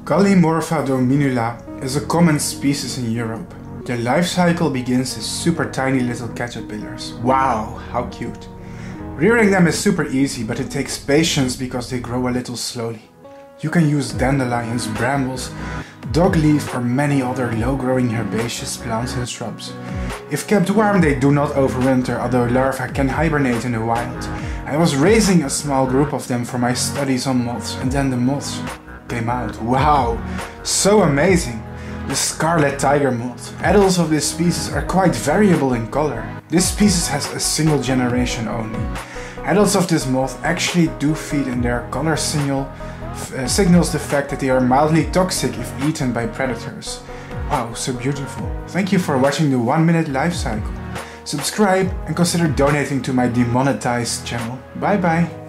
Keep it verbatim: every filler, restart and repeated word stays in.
Gallimorpha dominula is a common species in Europe. Their life cycle begins as super tiny little caterpillars. Wow, how cute. Rearing them is super easy, but it takes patience because they grow a little slowly. You can use dandelions, brambles, dogleaf or many other low-growing herbaceous plants and shrubs. If kept warm, they do not overwinter, although larvae can hibernate in the wild. I was raising a small group of them for my studies on moths, and then the moths came out. Wow, so amazing! The scarlet tiger moth. Adults of this species are quite variable in color. This species has a single generation only. Adults of this moth actually do feed, and their color signal uh, signals the fact that they are mildly toxic if eaten by predators. Wow, so beautiful. Thank you for watching the one minute life cycle. Subscribe and consider donating to my demonetized channel. Bye bye.